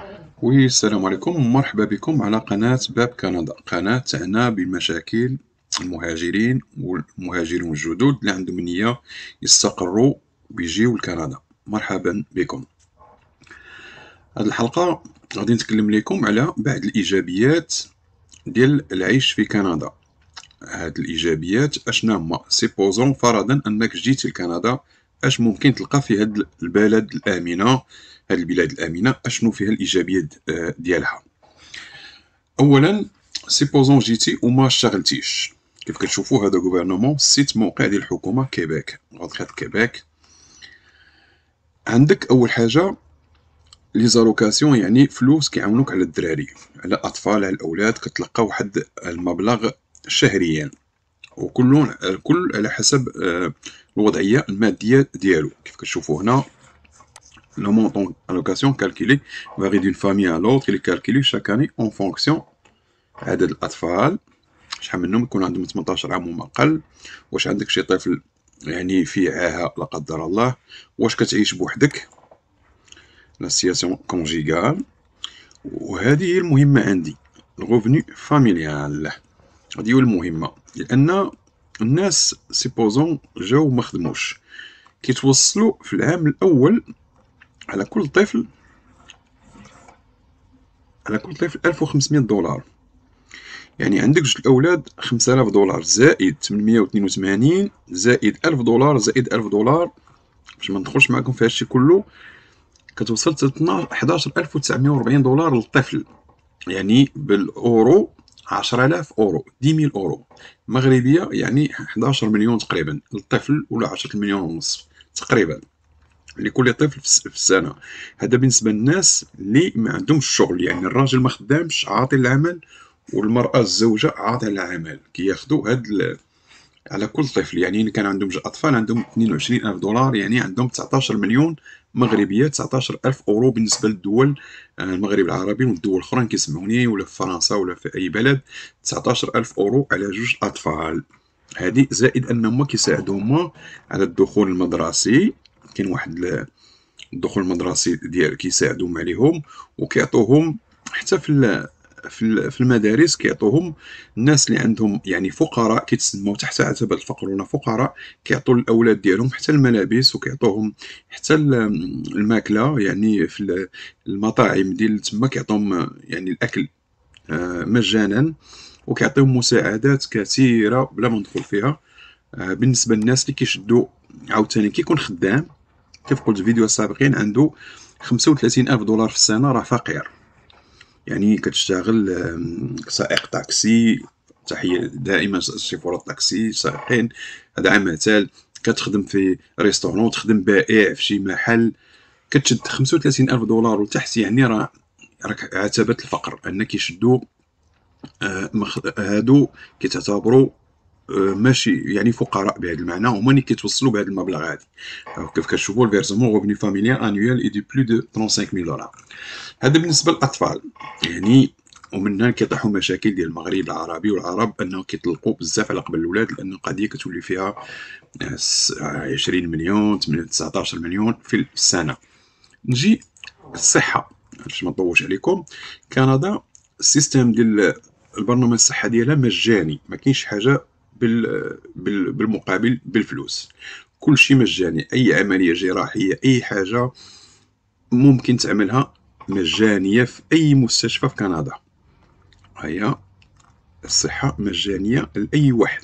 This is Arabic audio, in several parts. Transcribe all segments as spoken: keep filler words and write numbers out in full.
وي السلام عليكم ومرحبا بكم على قناة باب كندا، قناة تعنى بمشاكل المهاجرين والمهاجرين الجدد اللي عندهم نية يستقروا ويجيو لكندا. مرحبا بكم. هذه الحلقة غادي نتكلم لكم على بعض الإيجابيات ديال العيش في كندا. هاد الإيجابيات أشنا هما؟ سيبوزون فرضا أنك جيت لكندا، أش ممكن تلقى في هاد البلد الآمنة؟ هاد البلاد الآمنة أشنو فيها الإيجابيات ديالها؟ اولا سيبوزون جيتي وما اشتغلتيش، كيف كتشوفوا هذا غوفرنمون سيت موقع ديال الحكومه كيبيك غادخات كيبيك. عندك اول حاجه لي زالوكاسيون، يعني فلوس كيعاونوك على الدراري، على الاطفال، على الاولاد، كتلقى واحد المبلغ شهريا، وكل كل على حسب الوضعيه الماديه ديالو. كيف كتشوفوا هنا لو مونطون الوكاسيون كالكولي فاري دون فامي ا لوطر، اللي كالكولي شاك اني اون فونكسيون عدد الاطفال، شحال منهم يكون عندهم ثمنطاش عام وما أقل، واش عندك شي طفل يعني في عاهة لا قدر الله، واش كتعيش بوحدك، لا سياسيون كونجيغال. وهذه هي المهمة عندي، الغوفني فاميليال، هذه هي المهمة، لأن الناس سيبوزون جاو ما خدموش، كيتوصلوا في العام الأول على كل طفل على كل طفل ألف وخمسمية دولار، يعني عندك جوج الأولاد خمسة آلاف دولار زائد ثمنمية واثنين وثمانين زائد ألف دولار زائد ألف دولار، باش ما ندخلش معاكم في هادشي كله، كتوصل حتى حداش ألف وتسعمية وربعين دولار للطفل، يعني بالأورو عشرة آلاف أورو، عشرة آلاف أورو مغربية، يعني حداش مليون تقريبا للطفل، ولا عشرة مليون ونصف تقريبا لكل طفل في السنة. هذا بالنسبة للناس اللي ما عندهمش شغل، يعني الراجل ما خدامش عاطي العمل، والمرأة الزوجة عاطية العمل، كياخدو هاد على كل طفل. يعني اللي كان عندهم جوج أطفال عندهم اثنين وعشرين ألف دولار، يعني عندهم تسعطاش مليون مغربية، تسعطاش ألف أورو بالنسبة للدول المغرب العربي والدول الأخرى كيسمعوني، ولا في فرنسا ولا في أي بلد، تسعطاش ألف أورو على جوج أطفال. هذه زائد أنهم كيساعدوهم على الدخول المدرسي، كاين واحد الدخول المدرسي ديال كيساعدوهم عليهم، وكيعطوهم حتى في في المدارس، كيعطوهم الناس اللي عندهم يعني فقراء، كيتسموا تحت عتبة الفقر ولا فقراء، كيعطوا الاولاد ديالهم حتى الملابس، وكيعطوهم حتى الماكله، يعني في المطاعم ديال تما كيعطوهم يعني الاكل مجانا، وكيعطيهم مساعدات كثيره بلا ما ندخل فيها. بالنسبه للناس اللي كيشدوا عاوتاني كيكون خدام، كيف قلت في فيديو سابقين، عنده خمسة وثلاثين ألف دولار في السنة، راه فقير، يعني كتشتغل سائق طاكسي، تحية دائما شوفور الطاكسي سائقين، هذا مثال، كتخدم في ريستورون، تخدم بائع في شي محل، كتشد خمسة وثلاثين ألف دولار وتحت، يعني راه راك عتبة الفقر، أن كيشدو هادو كيتعتبروا ماشي يعني فقراء بهذا المعنى، هما اللي كيتوصلوا بهذا المبلغ هذا. كيف كتشوفوا الفيرسمون غوفني فاميليال انويل اي دو بلو دو خمسة وثلاثين ألف دولار. هذا بالنسبه للاطفال، يعني ومن هنا كيطيحوا مشاكل ديال المغرب العربي والعرب، انه كيطلقوا بزاف على قبل الاولاد، لان القضيه كتولي فيها عشرين مليون تسعطاش مليون في السنه. نجي الصحه باش ما نطولش عليكم. كندا السيستم ديال البرنامج الصحه ديالها مجاني، ما كاينش حاجه بال بالمقابل بالفلوس، كل شيء مجاني، اي عمليه جراحيه اي حاجه ممكن تعملها مجانيه في اي مستشفى في كندا. هي الصحه مجانيه لاي واحد،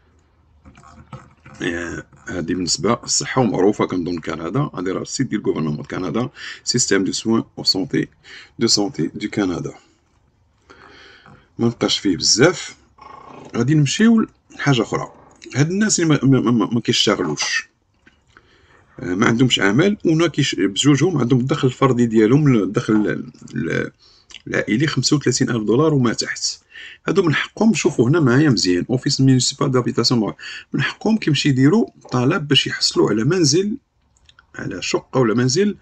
هذه بالنسبه للصحه، ومعروفه كنظن كندا، هذه راه السيت ديال غوفرنمون كندا، سيستيم دو سوين او سونتي دو سونتي دو كندا. ما نبقاش فيه بزاف، غادي نمشيو لحاجه اخرى. هاد الناس اللي ما, ما, ما, ما كيشتغلوش، ما عندهمش عمل، ونا كيش بجوجهم عندهم الدخل الفردي ديالهم، الدخل العائلي خمسة وثلاثين ألف دولار وما تحت. هادو من حقهم، شوفوا هنا معايا مزيان، اوفيس ميونيسيبال دابيتاسيون، من حقهم كيمشي يديروا طلب باش يحصلوا على منزل، على شقه ولا منزل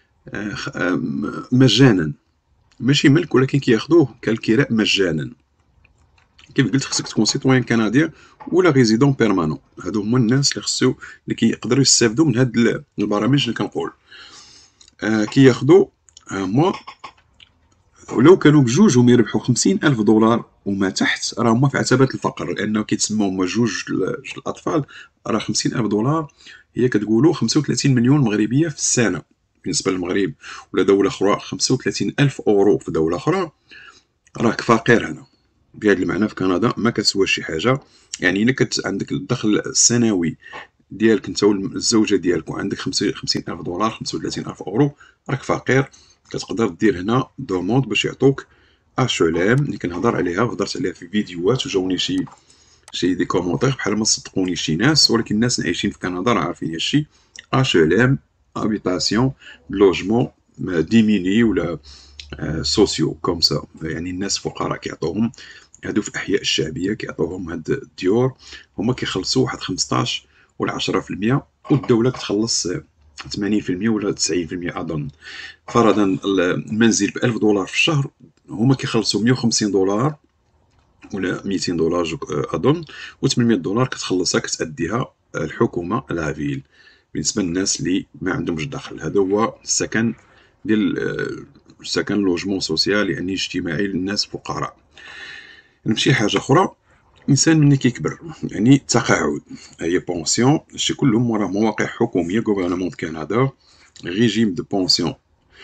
مجانا، ماشي ملك، ولكن كياخذوه كالكراء مجانا. كيف قلت خصك تكون سيتويان كندي ولا ريزيدون بيرمانون، هادو هما الناس اللي خصو اللي كيقدروا يستافدوا من هاد البرامج اللي كنقول. آه كياخذوا هما ولو كانوا بجوجهم يربحوا خمسين ألف دولار وما تحت، راه هما في عتبة الفقر، لأنه كيتسموا هما جوج الأطفال. راه خمسين ألف دولار هي كتقولوا خمسة وثلاثين مليون مغربية في السنة بالنسبة للمغرب، ولا دولة أخرى خمسة وثلاثين ألف أورو في دولة أخرى. راك فقير هنا. بهذا المعنى في كندا ما كتسواش شي حاجة. يعني إلا كنت عندك الدخل السنوي ديالك انت والزوجه ديالك وعندك خمسين ألف دولار خمسة وثلاثين ألف أورو، راك فقير. كتقدر دير هنا دوموند باش يعطوك اشولام اللي كنهضر عليها وهضرت عليها في فيديوهات، وجاوني شي شي دي كومونتير بحال ما صدقوني شي ناس، ولكن الناس اللي عايشين في كندا راه عارفين هادشي. اشولام هابيتاسيون لوجمون ديميني ولا سوسيو كوم سا، يعني الناس فقراء كيعطوهم هادو في الاحياء الشعبيه، كيعطوهم هاد الديور. هما كيخلصوا واحد خمسطاش ولا عشرة في المية، والدوله كتخلص ثمانين في المية ولا تسعين في المية اظن. فرضا المنزل ب ألف دولار في الشهر، هما كيخلصوا مية وخمسين دولار ولا ميتين دولار اظن، و800 دولار كتخلصها كتاديها الحكومه لافيل بالنسبه للناس اللي ما عندهمش دخل. هذا هو السكن ديال السكن لوجمون سوسيال، يعني اجتماعي للناس الفقراء. نمشي لحاجه اخرى. الانسان ملي كيكبر يعني التقاعد، هي بونسيون، هادشي كلهم وراه مواقع حكوميه. غوفرنمون دو كندا، ريجيم دو بونسيون،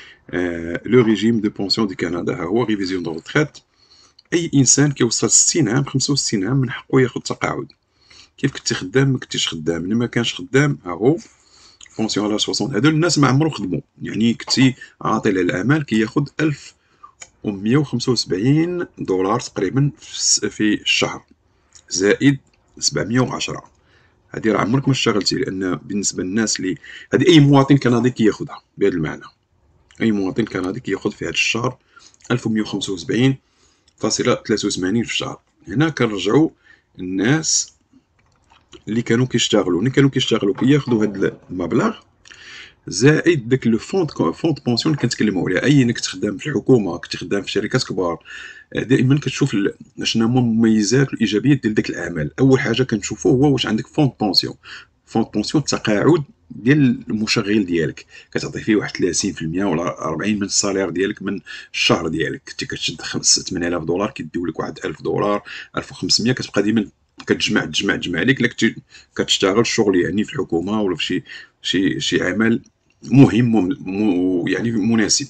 لو ريجيم دو بونسيون دو كندا ها هو ريفيزيون دو روتريت. اي انسان كيوصل ستين عام خمسة وستين عام من حقه ياخذ تقاعد. كيف كنتي خدام ما كنتيش خدام، ملي ما كانش خدام ها هو بونسيون على ستين. هادو الناس ما عمرو خدموا، يعني كنتي عاطل الاعمال كياخذ ألف ومية وخمسة وسبعين دولار تقريبا في الشهر، زائد سبعمية وعشرة. هادي راه عمرك ما اشتغلتي، لان بالنسبه للناس اللي هادي اي مواطن كندي كياخذها بهذا المعنى. اي مواطن كندي كياخذ في هذا الشهر ألف ومية وخمسة وسبعين فاصلة ثلاثة وثمانين في الشهر. هنا كنرجعوا الناس اللي كانوا كيشتغلوا، اللي كانوا كيشتغلوا كياخذوا هذا المبلغ زائد داك لو فوند فوند بونسيون اللي كنتكلموا عليه. اي انك تخدم في الحكومه، كنت خدام في شركات كبار، دائما كتشوف شنو هما المميزات والايجابيات ديال داك العمل. اول حاجه كنشوفوا هو واش عندك فوند بونسيون. فوند بونسيون التقاعد ديال المشغل ديالك، كتعطي فيه واحد ثلاثين في المية ولا أربعين من الصالير ديالك من الشهر ديالك. كنتي كتشد ثمانية آلاف دولار كيديو لك واحد ألف دولار ألف وخمسمية، كتبقى ديما كتجمع تجمع تجمع عليك. الا كنتي كتشتغل شغل يعني في الحكومه ولا في شي شي شي عمل مهم مم يعني مناسب،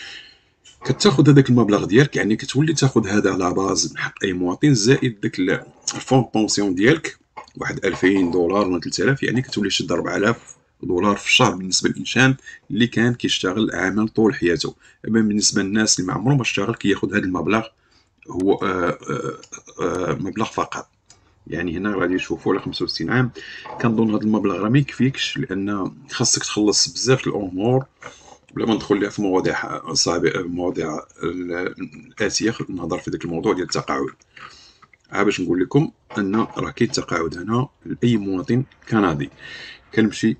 كتاخذ هذاك المبلغ ديالك. يعني كتولي تاخذ هذا على باز من حق اي مواطن، زائد داك الفون بونسيون ديالك واحد ألفين دولار ولا ثلاثة آلاف، يعني كتولي شد أربعة آلاف دولار في الشهر بالنسبه للانسان اللي كان كيشتغل عمل طول حياته. اما بالنسبه للناس اللي ما عمرهم ما اشتغل كياخذ هذا المبلغ، هو آآ آآ مبلغ فقط. يعني هنا غادي نشوفوا على خمسة وستين عام. كنظن هذا المبلغ راه ما يكفيكش، لان خاصك تخلص بزاف الامور بلا ما ندخل لها في مواضيع صعبه، مواضيع الاتيه. نهضر في ذاك الموضوع ديال التقاعد. ها باش نقول لكم ان راه كاين التقاعد هنا لاي مواطن كندي. كنمشي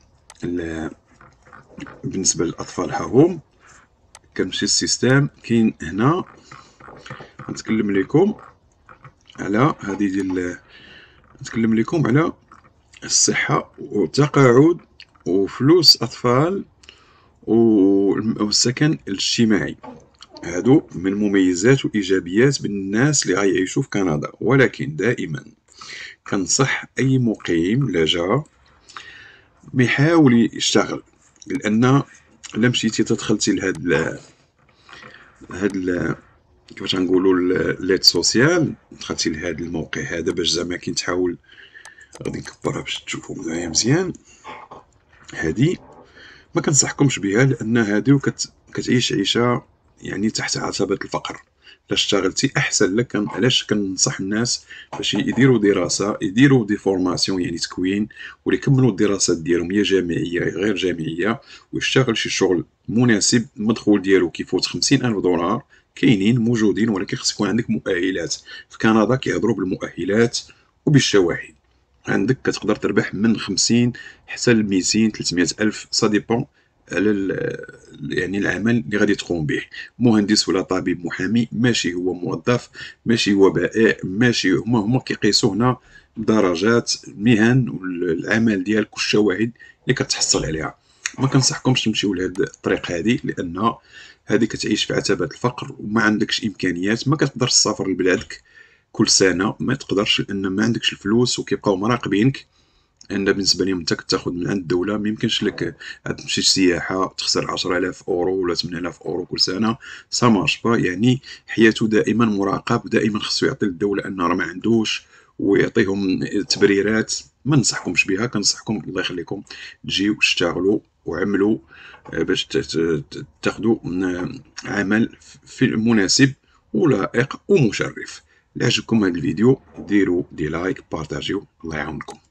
بالنسبه للاطفال ها هم، كنمشي السيستم كاين هنا. غنتكلم لكم على هذه ديال نتكلم لكم على الصحه والتقاعد وفلوس اطفال والسكن الاجتماعي. هادو من مميزات وايجابيات بالناس اللي غيعيشوا في كندا. ولكن دائما كنصح اي مقيم لجا ما يحاول يشتغل، لان الا مشيتي تدخلتي لهاد ال هاد ال كيفاش غنقولوا ليت سوسيال، دخلتي لهاد الموقع هذا باش زعما كي تحاول. غادي نكبرها باش تشوفوا معايا مزيان. هادي ما كنصحكمش بها، لان هادي كت... كتعيش عيشه يعني تحت عتبه الفقر. الا اشتغلتي احسن لك. علاش كنصح الناس باش يديروا دراسه، يديروا دي فورماسيون يعني تكوين، ويكملوا الدراسات ديالهم يا جامعيه غير جامعيه، ويشتغل شي شغل مناسب. المدخول ديالو كيفوت خمسين ألف دولار، كاينين موجودين، ولكن خص يكون عندك مؤهلات. في كندا كيهضروا بالمؤهلات وبالشواهد. عندك كتقدر تربح من خمسين حتى ل ميتين ثلاثمية ألف، سا ديبون على يعني العمل اللي غادي تقوم به. مهندس ولا طبيب محامي ماشي هو موظف، ماشي هو بائع، ماشي هما هما كيقيسوا هنا درجات المهن والعمل ديالك والشواهد اللي كتحصل عليها. ما كنصحكمش تمشيو لهاد الطريق هادي، لان هذه كتعيش في عتبة الفقر وما عندكش امكانيات، ما كتقدرش تسافر لبلادك كل سنه، ما تقدرش لان ما عندكش الفلوس، وكيبقاو مراقبينك ان بالنسبه لهم انت كتاخذ من عند الدوله. ما يمكنش لك عاد تمشي سياحه تخسر عشرة آلاف اورو ولا ثمانية آلاف اورو كل سنه، سا مارش با. يعني حياته دائما مراقب، دائما خصو يعطي للدوله ان راه ما عندوش، ويعطيهم تبريرات ما ننصحكمش بها. كنصحكم الله يخليكم تجيو تشتغلوا وعملوا باش تاخذوا عمل في المناسب ولائق ومشرف. اللي عجبكم هذا الفيديو ديروا دي لايك، بارطاجيو، الله يعاونكم.